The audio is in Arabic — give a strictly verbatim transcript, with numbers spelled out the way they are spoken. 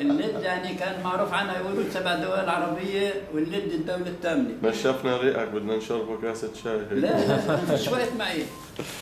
اللد يعني كان معروف عنها يقولوا سبع دول عربية واللد الدولة الثامنة. نشفنا ريقك بدنا نشربه كاسة شاي. لا لا ما فيش وقت معي.